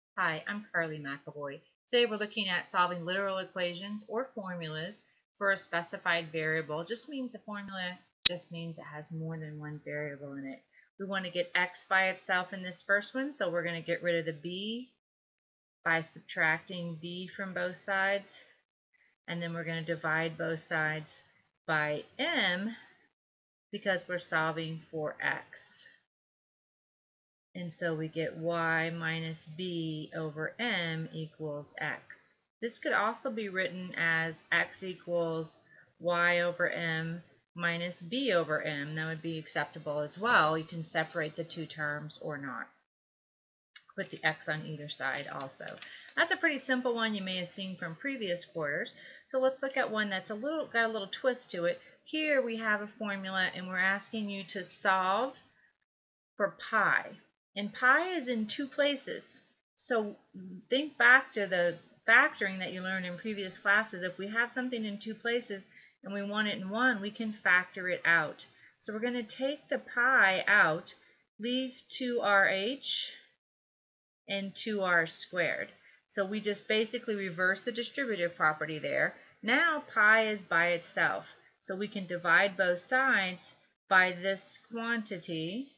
Hi, I'm Carly McAvoy. Today we're looking at solving literal equations or formulas for a specified variable. Just means the formula just means it has more than one variable in it. We want to get x by itself in this first one, so we're going to get rid of the b by subtracting b from both sides, and then we're going to divide both sides by m because we're solving for x. And so we get y minus b over m equals x. This could also be written as x equals y over m minus b over m. That would be acceptable as well. You can separate the two terms or not. Put the x on either side also. That's a pretty simple one you may have seen from previous quarters. So let's look at one that's got a little twist to it. Here we have a formula and we're asking you to solve for pi. And pi is in two places. So think back to the factoring that you learned in previous classes. If we have something in two places and we want it in one, we can factor it out. So we're going to take the pi out, leave 2rh and 2r squared. So we just basically reverse the distributive property there. Now pi is by itself. So we can divide both sides by this quantity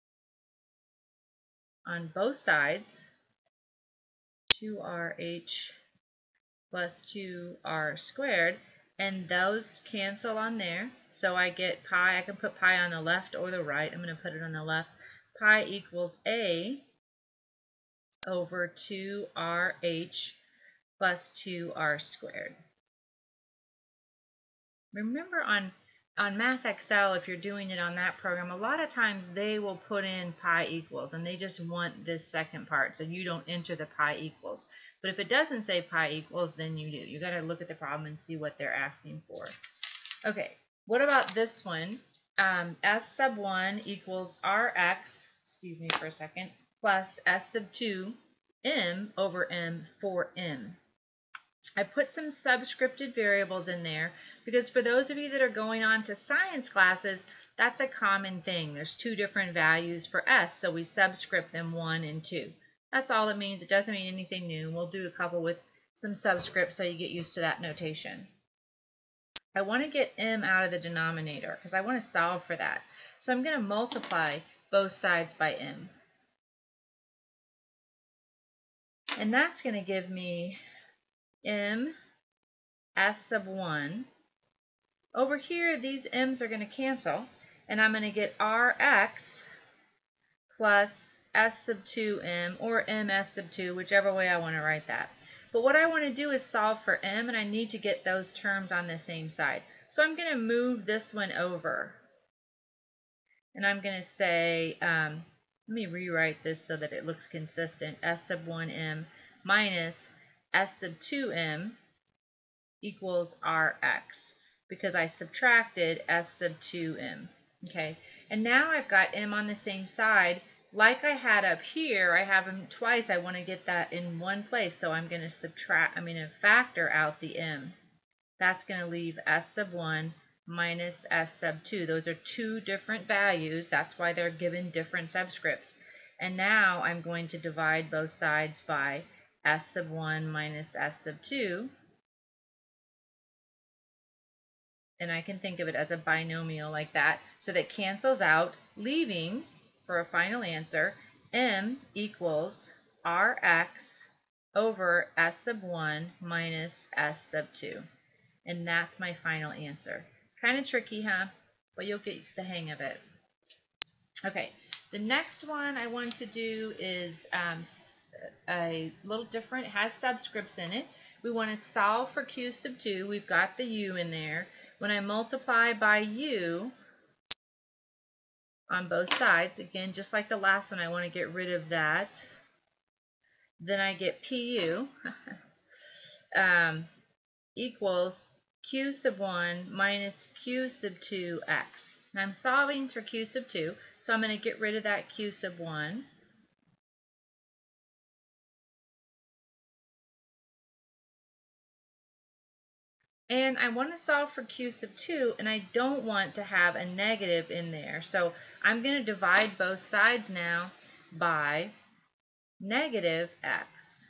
on both sides, 2rh plus 2r squared, and those cancel on there. So I get pi, I can put pi on the left or the right. I'm going to put it on the left. Pi equals a over 2rh plus 2r squared. Remember on Math Excel, if you're doing it on that program, a lot of times they will put in pi equals and they just want this second part, so you don't enter the pi equals. But if it doesn't say pi equals, then you do. You got to look at the problem and see what they're asking for. Okay, what about this one? S sub 1 equals Rx, excuse me for a second, plus S sub 2 m over m for m. I put some subscripted variables in there because for those of you that are going on to science classes, that's a common thing. There's two different values for S, so we subscript them 1 and 2. That's all it means. It doesn't mean anything new. We'll do a couple with some subscripts so you get used to that notation. I want to get m out of the denominator because I want to solve for that. So I'm going to multiply both sides by m. And that's going to give me m s sub 1. Over here, these m's are going to cancel, and I'm going to get Rx plus S sub 2m, or ms sub 2, whichever way I want to write that. But what I want to do is solve for m, and I need to get those terms on the same side. So I'm going to move this one over, and I'm going to say, let me rewrite this so that it looks consistent, S sub 1m minus S sub 2m equals Rx, because I subtracted S sub 2m. Okay, and now I've got m on the same side. Like I had up here, I have them twice. I want to get that in one place, so I'm going to factor out the m. That's going to leave S sub 1 minus S sub 2. Those are two different values. That's why they're given different subscripts. And now I'm going to divide both sides by S sub 1 minus S sub 2. And I can think of it as a binomial like that. So that cancels out, leaving, for a final answer, m equals Rx over S sub 1 minus S sub 2. And that's my final answer. Kind of tricky, huh? But you'll get the hang of it. Okay, the next one I want to do is a little different. It has subscripts in it. We want to solve for q sub 2. We've got the u in there. When I multiply by u on both sides, again, just like the last one, I want to get rid of that. Then I get pu equals q sub 1 minus q sub 2x. Now I'm solving for q sub 2, so I'm going to get rid of that q sub 1. And I want to solve for q sub 2, and I don't want to have a negative in there. So I'm going to divide both sides now by negative x.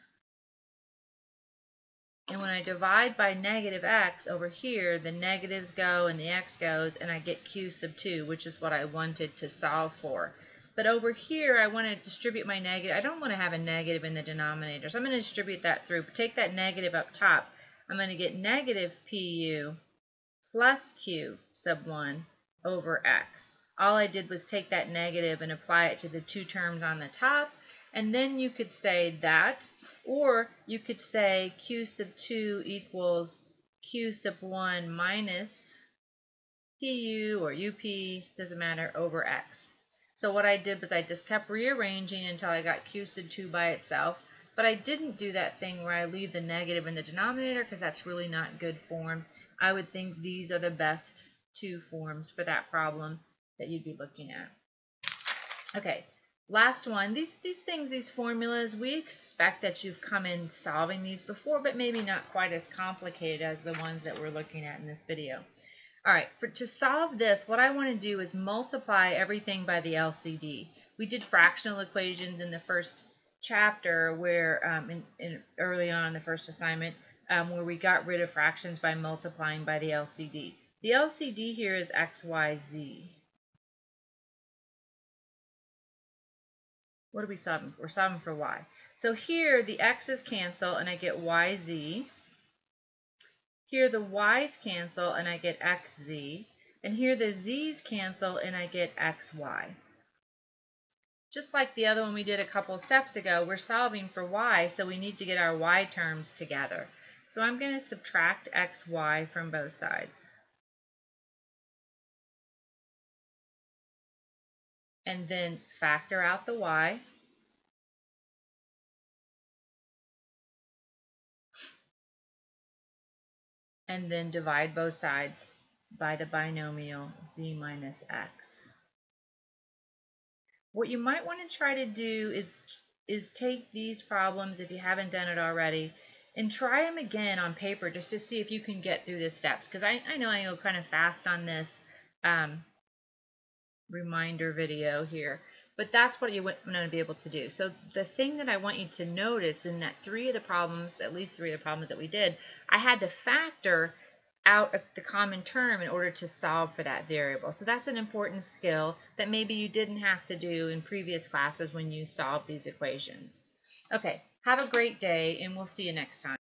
And when I divide by negative x over here, the negatives go and the x goes, and I get q sub 2, which is what I wanted to solve for. But over here, I want to distribute my negative. I don't want to have a negative in the denominator, so I'm going to distribute that through. Take that negative up top. I'm going to get negative pu plus q sub 1 over x. All I did was take that negative and apply it to the two terms on the top, and then you could say that, or you could say q sub 2 equals q sub 1 minus pu or up, doesn't matter, over x. So what I did was I just kept rearranging until I got q sub 2 by itself, but I didn't do that thing where I leave the negative in the denominator because that's really not good form. I would think these are the best two forms for that problem that you'd be looking at. Okay, last one. These things, these formulas, we expect that you've come in solving these before, but maybe not quite as complicated as the ones that we're looking at in this video. All right, to solve this, what I want to do is multiply everything by the LCD. We did fractional equations in the first chapter where, early on in the first assignment, where we got rid of fractions by multiplying by the LCD. The LCD here is x, y, z. What are we solving for? We're solving for y. So here, the x's cancel, and I get yz. Here the y's cancel and I get xz, and here the z's cancel and I get xy. Just like the other one we did a couple of steps ago, we're solving for y, so we need to get our y terms together. So I'm going to subtract xy from both sides. And then factor out the y. And then divide both sides by the binomial z minus x. What you might want to try to do is take these problems, if you haven't done it already, and try them again on paper just to see if you can get through the steps. Because I know I go kind of fast on this reminder video here, but that's what you want to be able to do. So the thing that I want you to notice in that at least three of the problems that we did, I had to factor out the common term in order to solve for that variable. So that's an important skill that maybe you didn't have to do in previous classes when you solved these equations. Okay, have a great day, and we'll see you next time.